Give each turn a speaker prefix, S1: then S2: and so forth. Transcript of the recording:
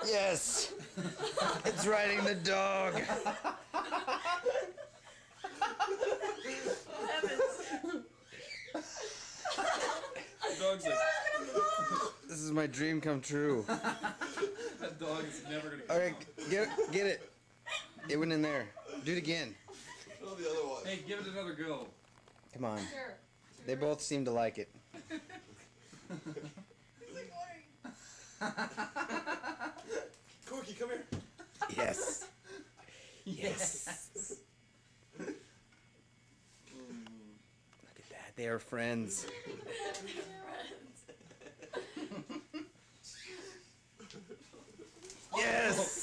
S1: Yes! It's riding the dog.
S2: The dog's like,
S1: this is my dream come true.
S2: that dog is never gonna.
S1: Alright, get it. It went in there. Do it again.
S3: Oh, the other one.
S2: Hey, give it another go.
S1: Come on.
S4: Sure.
S1: They both seem to like it.
S3: He's like, Corky, come here.
S1: Yes. Yes. Look at that. They are friends. Yes.